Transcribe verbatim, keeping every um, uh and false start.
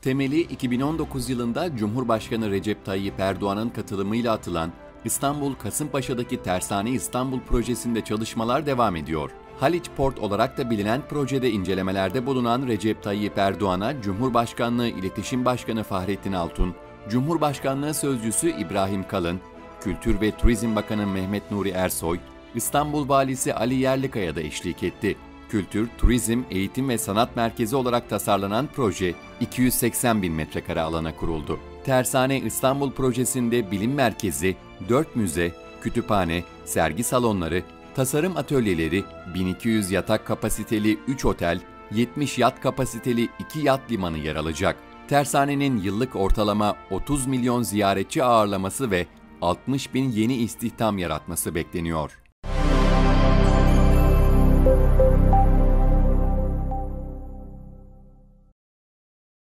Temeli iki bin on dokuz yılında Cumhurbaşkanı Recep Tayyip Erdoğan'ın katılımıyla atılan İstanbul Kasımpaşa'daki Tersane İstanbul projesinde çalışmalar devam ediyor. Haliç Port olarak da bilinen projede incelemelerde bulunan Recep Tayyip Erdoğan'a Cumhurbaşkanlığı İletişim Başkanı Fahrettin Altun, Cumhurbaşkanlığı Sözcüsü İbrahim Kalın, Kültür ve Turizm Bakanı Mehmet Nuri Ersoy, İstanbul Valisi Ali Yerlikaya da eşlik etti. Kültür, Turizm, Eğitim ve Sanat Merkezi olarak tasarlanan proje iki yüz seksen bin metrekare alana kuruldu. Tersane İstanbul projesinde bilim merkezi, dört müze, kütüphane, sergi salonları, tasarım atölyeleri, bin iki yüz yatak kapasiteli üç otel, yetmiş yat kapasiteli iki yat limanı yer alacak. Tersanenin yıllık ortalama otuz milyon ziyaretçi ağırlaması ve altmış bin yeni istihdam yaratması bekleniyor.